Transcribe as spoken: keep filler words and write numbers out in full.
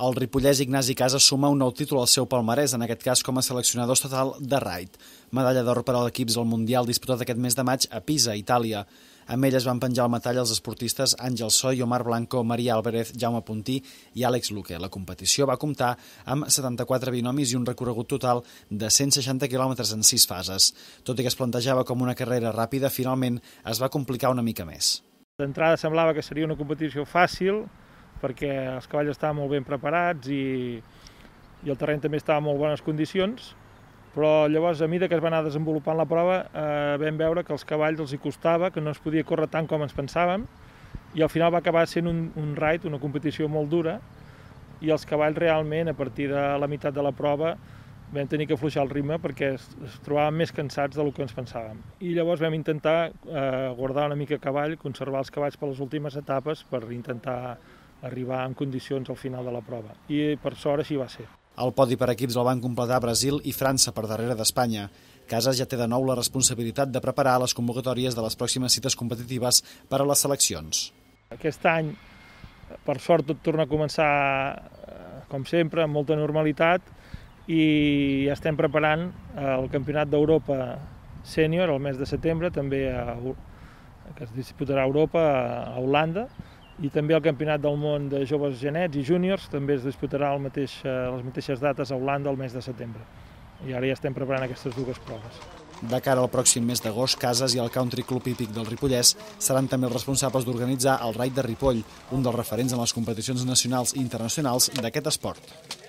El ripollès Ignasi Casas suma un nou títol al seu palmarès, en aquest cas com a seleccionador estatal de raid. Medalla d'or per a l'equips al Mundial disputat aquest mes de maig a Pisa, Itàlia. Amb ell es van penjar el metall els esportistes Àngel Soy, Omar Blanco, Maria Álvarez, Jaume Puntí i Àlex Luque. La competició va comptar amb setanta-quatre binomis i un recorregut total de cent seixanta quilòmetres en sis fases. Tot i que es plantejava com una carrera ràpida, finalment es va complicar una mica més. D'entrada semblava que seria una competició fàcil, perquè els cavalls estaven molt ben preparats i, i el terreny també estava en molt bones condicions, però llavors, a mesura que es va anar desenvolupant la prova, eh, vam veure que als cavalls els hi costava, que no es podia córrer tant com ens pensàvem, i al final va acabar sent un, un raid, una competició molt dura, i els cavalls realment, a partir de la meitat de la prova, vam tenir que afluixar el ritme perquè es, es trobaven més cansats del que ens pensàvem. I llavors vam intentar eh, guardar una mica cavall, conservar els cavalls per les últimes etapes per intentar arribar en condicions al final de la prova. I per sort així va ser. El podi per equips el van completar Brasil i França per darrere d'Espanya. Casas ja té de nou la responsabilitat de preparar les convocatòries de les pròximes cites competitives per a les seleccions. Aquest any, per sort, tot torna a començar, com sempre, amb molta normalitat, i ja estem preparant el Campionat d'Europa sènior el mes de setembre, també a, que es disputarà a Europa, a Holanda, i també el Campionat del món de joves genets i júniors també es disputarà el mateix, a les mateixes dates a Holanda el mes de setembre. I ara ja estem preparant aquestes dues proves. De cara al pròxim mes d'agost, Casas i el Country Club Hípic del Ripollès seran també els responsables d'organitzar el Raid de Ripoll, un dels referents en les competicions nacionals i internacionals d'aquest esport.